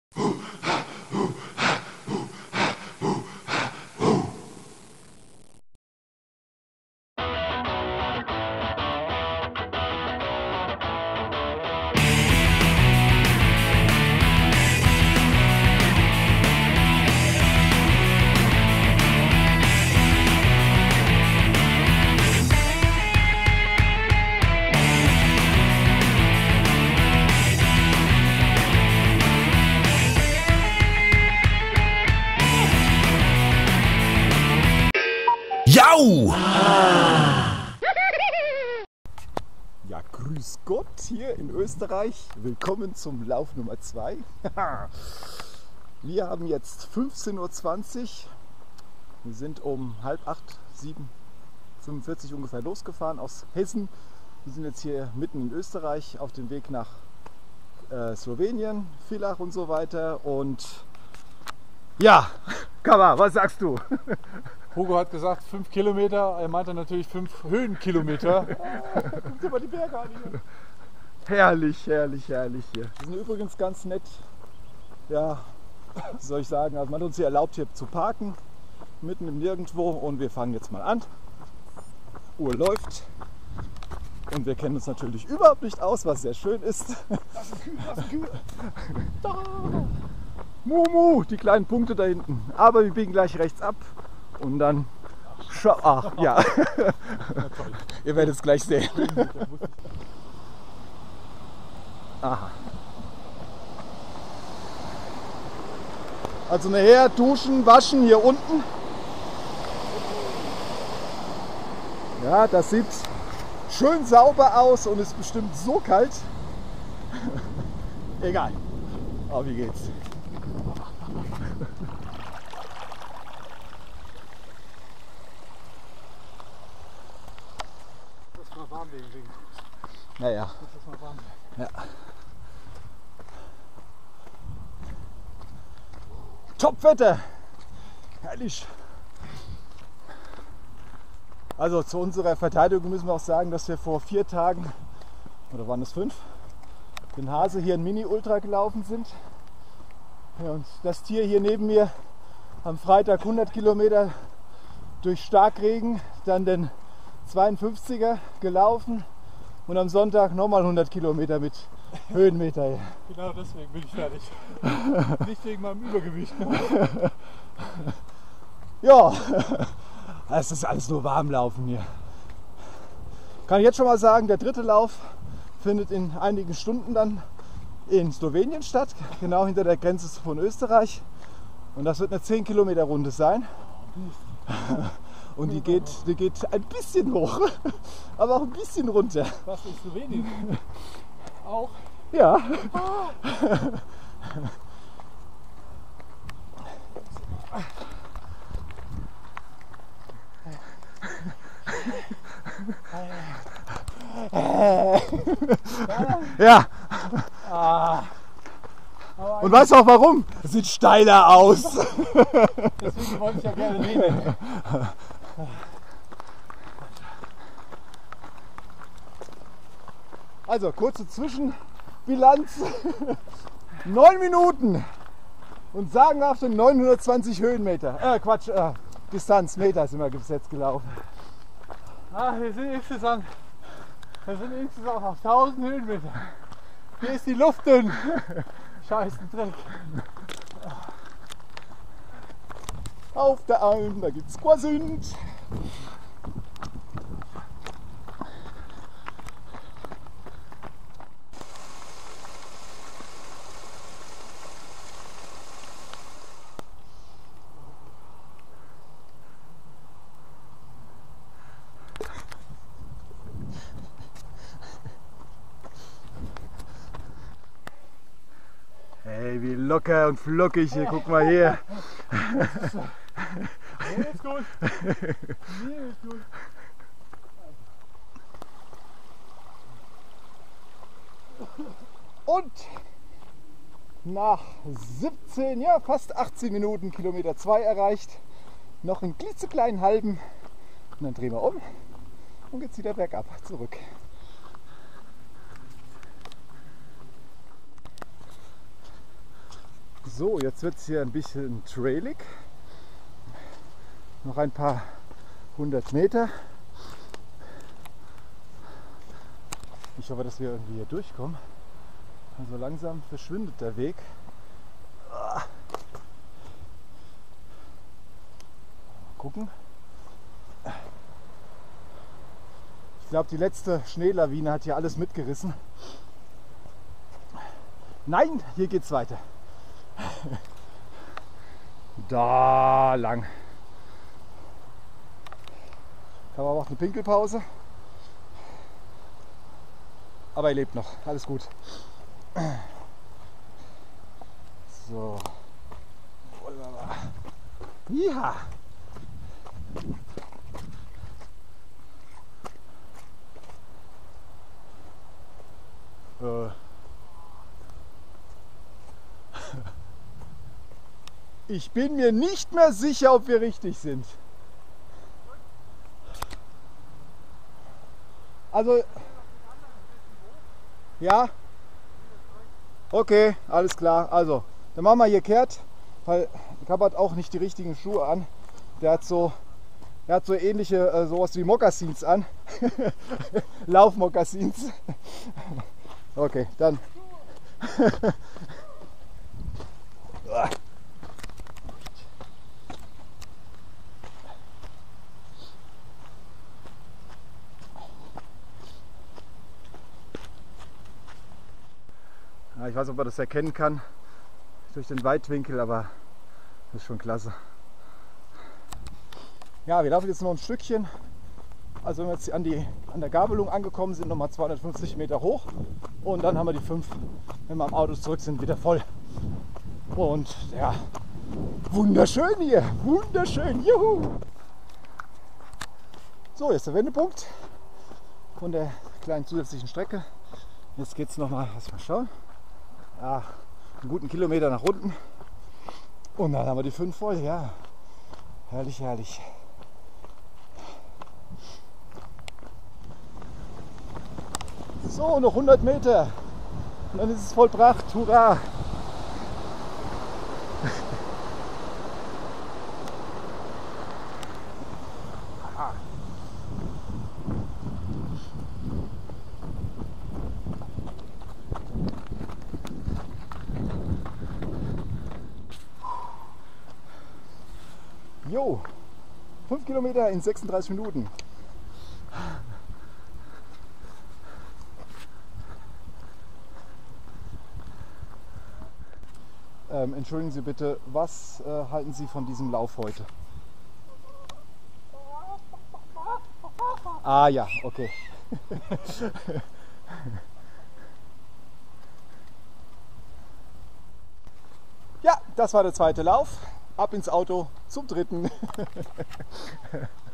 Jau! Ja, grüß Gott hier in Österreich. Willkommen zum Lauf Nummer 2. Wir haben jetzt 15:20 Uhr. Wir sind um 7:45 ungefähr losgefahren aus Hessen. Wir sind jetzt hier mitten in Österreich auf dem Weg nach Slowenien, Villach und so weiter. Und ja, Kama, was sagst du? Hugo hat gesagt 5 Kilometer, er meinte natürlich 5 Höhenkilometer. Guck dir mal die Berge an hier. Herrlich, herrlich, herrlich hier. Wir sind übrigens ganz nett, ja, was soll ich sagen, also man hat uns hier erlaubt hier zu parken, mitten im Nirgendwo, und wir fangen jetzt mal an. Uhr läuft und wir kennen uns natürlich überhaupt nicht aus, was sehr schön ist. Das sind Kühe, das sind Kühe. Mumu, die kleinen Punkte da hinten. Aber wir biegen gleich rechts ab und dann ach ja, ihr werdet es gleich sehen. Aha. Also nachher duschen, waschen hier unten. Ja, das sieht schön sauber aus und ist bestimmt so kalt. Egal. Aber wie geht's? Das ist mal warm wegen. Naja. Das ist mal warm. Ja. Top-Wetter! Herrlich! Also zu unserer Verteidigung müssen wir auch sagen, dass wir vor 4 Tagen, oder waren es 5, den Hase hier in Mini-Ultra gelaufen sind. Ja, und das Tier hier neben mir am Freitag 100 Kilometer durch Starkregen, dann den 52er gelaufen und am Sonntag nochmal 100 Kilometer mit Höhenmeter. Genau deswegen bin ich fertig. Nicht wegen meinem Übergewicht. Ja, es ist alles nur Warmlaufen hier. Kann ich jetzt schon mal sagen, der 3. Lauf findet in einigen Stunden dann in Slowenien statt, genau hinter der Grenze von Österreich. Und das wird eine 10 Kilometer Runde sein. Und die geht ein bisschen hoch, aber auch ein bisschen runter. Was in Slowenien? Auch? Ja. Ja. Und weißt du auch warum? Es sieht steiler aus. Deswegen wollte ich ja gerne nehmen. Also kurze Zwischenbilanz. 9 Minuten und sagenhafte 920 Höhenmeter. Distanz, Meter sind wir bis jetzt gelaufen. Wir sind insgesamt noch 1000 Höhenmeter. Hier ist die Luft dünn. Scheißen Dreck. Auf der Alm, da gibt's Quasint. Hey, wie locker und flockig hier, guck mal hier. Mir ist gut. Mir ist gut. Und nach 17, ja fast 18 Minuten Kilometer 2 erreicht. Noch einen klitzekleinen halben. Und dann drehen wir um und geht's wieder bergab zurück. So, jetzt wird es hier ein bisschen trailig. Noch ein paar 100 Meter. Ich hoffe, dass wir irgendwie hier durchkommen. Also langsam verschwindet der Weg. Mal gucken. Ich glaube, die letzte Schneelawine hat hier alles mitgerissen. Nein, hier geht's weiter. Da lang. Da war auch eine Pinkelpause. Aber er lebt noch. Alles gut. So. Ja. Ich bin mir nicht mehr sicher, ob wir richtig sind. Also, ja, okay, alles klar. Also, dann machen wir hier kehrt, weil Kapp hat auch nicht die richtigen Schuhe an. Der hat so ähnliche, sowas wie Mokassins an. Laufmokassins. Okay, dann. Ja, ich weiß nicht, ob man das erkennen kann durch den Weitwinkel, aber das ist schon klasse. Ja, wir laufen jetzt noch ein Stückchen. Also wenn wir jetzt an der Gabelung angekommen sind, nochmal 250 Meter hoch und dann haben wir die 5, wenn wir am Auto zurück sind, wieder voll. Und ja, wunderschön hier, wunderschön, juhu! So, jetzt der Wendepunkt von der kleinen zusätzlichen Strecke. Jetzt geht es nochmal, lass mal schauen, ja, einen guten Kilometer nach unten und dann haben wir die 5 voll, ja, herrlich, herrlich. So, noch 100 Meter und dann ist es vollbracht, hurra! Jo, 5 Kilometer in 36 Minuten. Entschuldigen Sie bitte, was halten Sie von diesem Lauf heute? Ah ja, okay. Ja, das war der zweite Lauf. Ab ins Auto zum dritten.